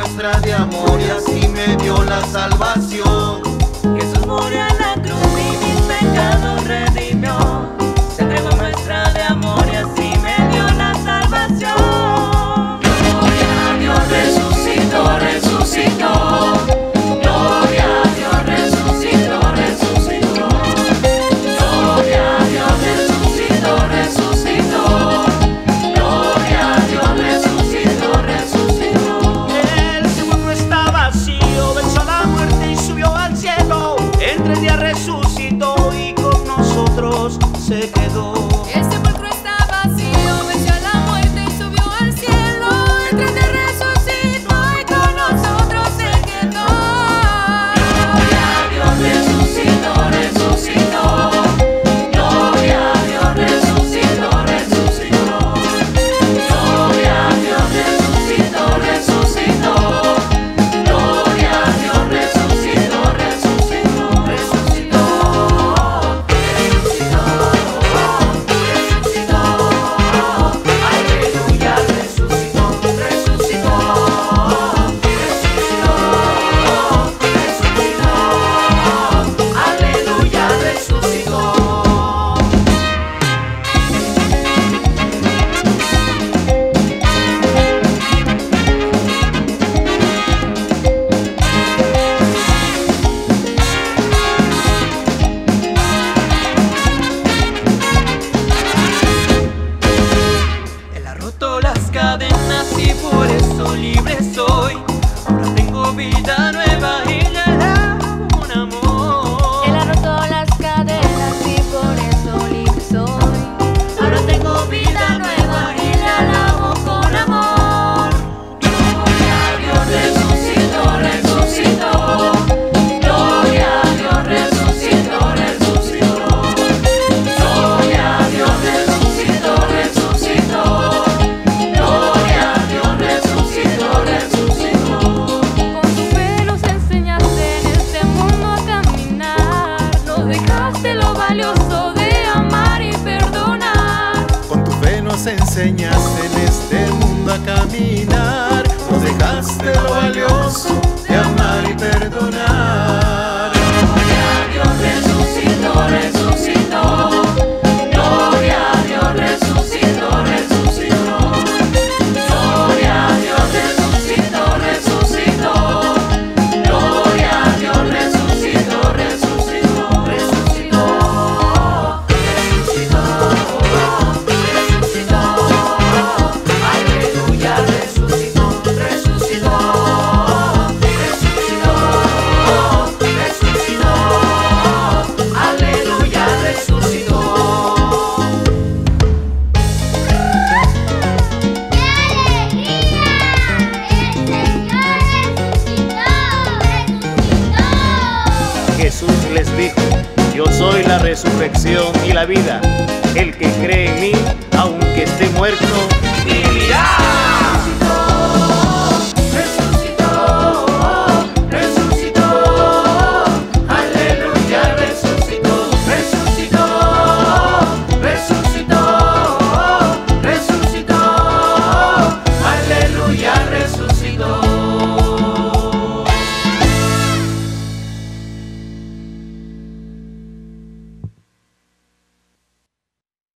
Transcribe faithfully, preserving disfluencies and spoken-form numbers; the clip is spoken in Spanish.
muestra de amor y así me dio la salvación. Jesús murió en la cruz y mis pecados redimió. Se entregó muestra de amor y así me dio la salvación. Gloria a Dios, resucitó, resucitó. Gloria a Dios, resucitó, resucitó. Gloria a Dios, resucitó, resucitó. Gloria a Dios, resucitó, resucitó. El sepulcro está vacío, venció a la muerte y subió al cielo. En tres días resucitó y con nosotros se quedó. El sepulcro está vacío, venció a la muerte y subió al cielo. En tres días resucitó y con nosotros se quedó. Gloria a Dios, resucitó, resucitó. Gloria a Dios, resucitó, resucitó. Gloria a Dios, resucitó, resucitó. Gloria a Dios, resucitó, resucitó, resucitó. Resucitó, resucitó. Aleluya, resucitó, resucitó. Resucitó, resucitó. Aleluya, resucitó. Él ha roto las cadenas y por eso libre soy. Ahora tengo vida nueva y le alabo con amor. Él ha roto las cadenas y por eso libre soy. Ahora tengo vida nueva y le alabo con amor. Gloria a Dios, resucitó, resucitó. Gloria a Dios, resucitó, resucitó. Gloria a Dios, resucitó, resucitó. Gloria a Dios, resucitó, resucitó. Con tu fe nos enseñaste en este mundo a caminar. Nos dejaste lo valioso de amar y perdonar. Con tu fe nos enseñaste en este mundo a caminar. Nos dejaste lo valioso de amar y perdonar. Gloria a Dios, resucitó, resucitó. Gloria a Dios, resucitó, resucitó. Gloria a Dios, resucitó, resucitó. Gloria a Dios, resucitó, resucitó, resucitó. Resucitó, resucitó. Aleluya, resucitó, resucitó. Resucitó, resucitó. Aleluya, resucitó. Jesús les dijo: yo soy la resurrección y la vida. El que cree en mí, aunque esté muerto, vivirá. Resucitó, resucitó. Aleluya, resucitó, resucitó. Resucitó, resucitó. Aleluya, resucitó.